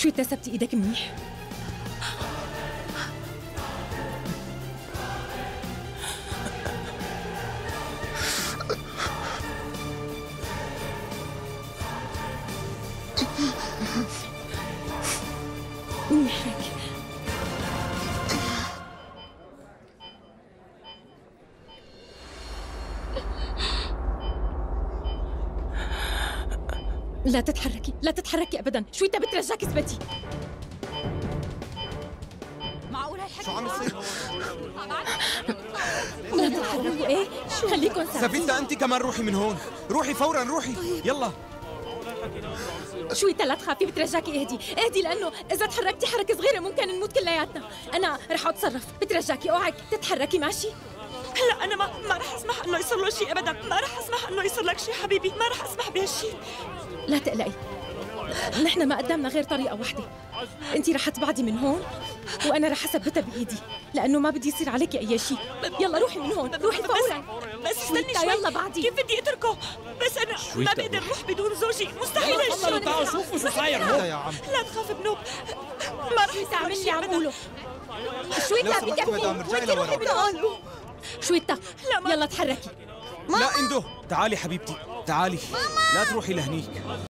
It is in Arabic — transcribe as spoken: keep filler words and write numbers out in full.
شويتا ثبتي ايدك منيح. منيح هيك. لا تتحركي، لا تتحركي ابدا. شويتا بترجاكي اثبتي. معقول هالحكي؟ شو عم يصير؟ لا تتحركوا. ايه خليكم ثابتين. سفينتا انت كمان روحي من هون، روحي فورا روحي. طيب. يلا شويتا لا تخافي، بترجاكي اهدي اهدي، لانه اذا تحركتي حركه صغيره ممكن نموت كلياتنا. انا رح اتصرف، بترجاكي اوعك تتحركي ماشي؟ هلا انا ما ما رح اسمح انه يصير له شيء ابدا، ما رح اسمح انه يصير لك شيء حبيبي، ما رح اسمح بهالشيء. لا تقلقي، نحن ما قدامنا غير طريقه واحده. انت رح تبعدي من هون وانا رح اثبتها بايدي، لانه ما بدي يصير عليكي اي شيء. يلا روحي من هون، روحي فورا. بس استني شوي، يلا بعدي. كيف بدي اتركه؟ بس انا ما بقدر اروح بدون زوجي، مستحيل هالشيء. تعالوا شوفوا شو صاير هون. يا عم لا تخاف بنوب، ما رح تعمل لي عم أبداً. قوله. شويتا بكفي، رجعي روحي من هون. شويتا يلا تحركي. لا اندو، تعالي حبيبتي تعالي. لا تروحي لهنيك.